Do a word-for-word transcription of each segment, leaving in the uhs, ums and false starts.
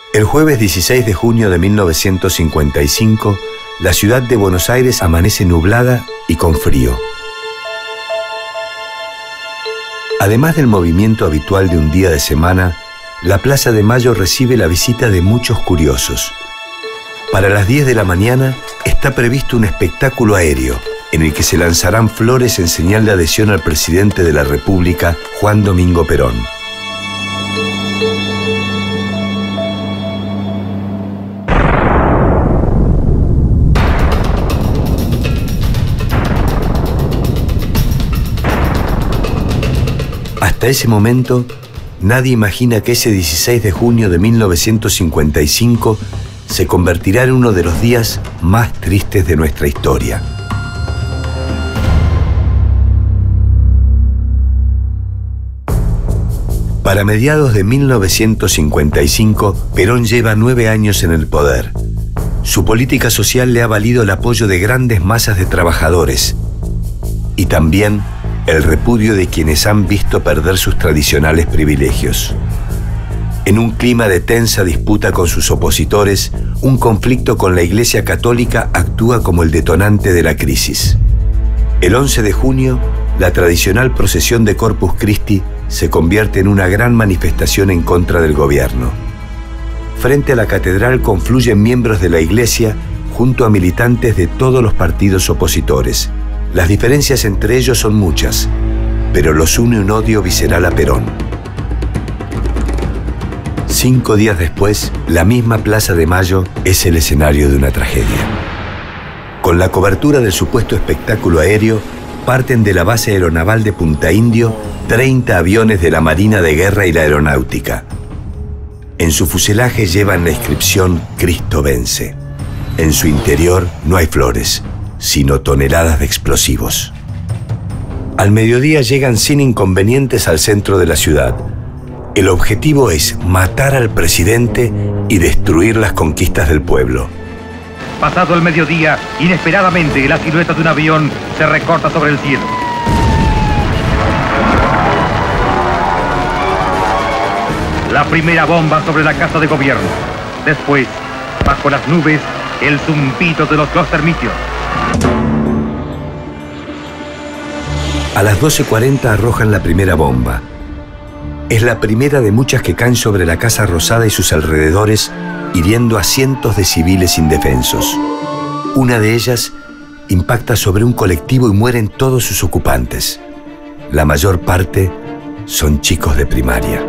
El jueves dieciséis de junio de mil novecientos cincuenta y cinco, la ciudad de Buenos Aires amanece nublada y con frío. Además del movimiento habitual de un día de semana, la Plaza de Mayo recibe la visita de muchos curiosos. Para las diez de la mañana está previsto un espectáculo aéreo en el que se lanzarán flores en señal de adhesión al presidente de la República, Juan Domingo Perón. Hasta ese momento, nadie imagina que ese dieciséis de junio de mil novecientos cincuenta y cinco se convertirá en uno de los días más tristes de nuestra historia. Para mediados de mil novecientos cincuenta y cinco, Perón lleva nueve años en el poder. Su política social le ha valido el apoyo de grandes masas de trabajadores y también el repudio de quienes han visto perder sus tradicionales privilegios. En un clima de tensa disputa con sus opositores, un conflicto con la Iglesia Católica actúa como el detonante de la crisis. El once de junio, la tradicional procesión de Corpus Christi se convierte en una gran manifestación en contra del gobierno. Frente a la catedral confluyen miembros de la Iglesia junto a militantes de todos los partidos opositores. Las diferencias entre ellos son muchas, pero los une un odio visceral a Perón. Cinco días después, la misma Plaza de Mayo es el escenario de una tragedia. Con la cobertura del supuesto espectáculo aéreo, parten de la base aeronaval de Punta Indio treinta aviones de la Marina de Guerra y la Aeronáutica. En su fuselaje llevan la inscripción Cristo vence. En su interior no hay flores, sino toneladas de explosivos. Al mediodía llegan sin inconvenientes al centro de la ciudad. El objetivo es matar al presidente y destruir las conquistas del pueblo. Pasado el mediodía, inesperadamente la silueta de un avión se recorta sobre el cielo. La primera bomba sobre la casa de gobierno. Después, bajo las nubes, el zumbido de los dos termitios. A las doce cuarenta arrojan la primera bomba. Es la primera de muchas que caen sobre la Casa Rosada y sus alrededores, hiriendo a cientos de civiles indefensos. Una de ellas impacta sobre un colectivo y mueren todos sus ocupantes. La mayor parte son chicos de primaria.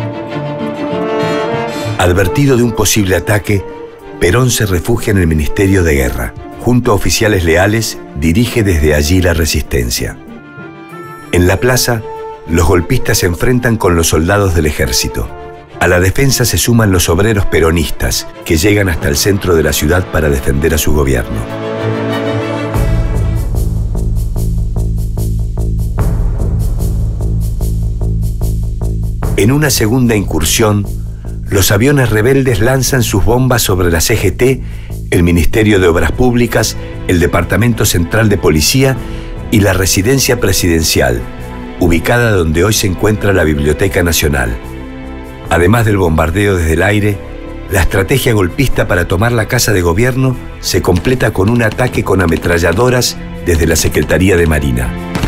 Advertido de un posible ataque, Perón se refugia en el Ministerio de Guerra. Junto a oficiales leales, dirige desde allí la resistencia. En la plaza, los golpistas se enfrentan con los soldados del ejército. A la defensa se suman los obreros peronistas, que llegan hasta el centro de la ciudad para defender a su gobierno. En una segunda incursión, los aviones rebeldes lanzan sus bombas sobre la C G T, el Ministerio de Obras Públicas, el Departamento Central de Policía y la Residencia Presidencial, ubicada donde hoy se encuentra la Biblioteca Nacional. Además del bombardeo desde el aire, la estrategia golpista para tomar la Casa de Gobierno se completa con un ataque con ametralladoras desde la Secretaría de Marina.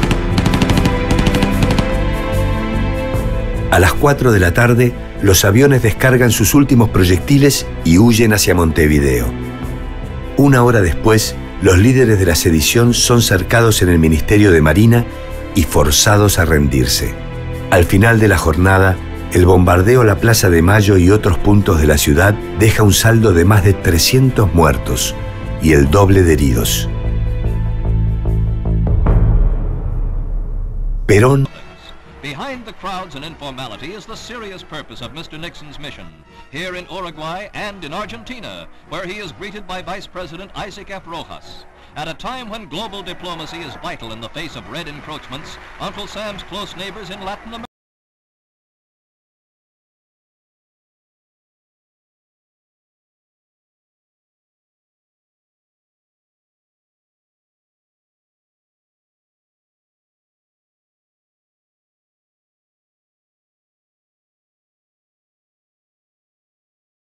A las cuatro de la tarde, los aviones descargan sus últimos proyectiles y huyen hacia Montevideo. Una hora después, los líderes de la sedición son cercados en el Ministerio de Marina y forzados a rendirse. Al final de la jornada, el bombardeo a la Plaza de Mayo y otros puntos de la ciudad deja un saldo de más de trescientos muertos y el doble de heridos. Perón. Behind the crowds and informality is the serious purpose of Mister Nixon's mission, here in Uruguay and in Argentina, where he is greeted by Vice President Isaac F. Rojas. At a time when global diplomacy is vital in the face of red encroachments, Uncle Sam's close neighbors in Latin America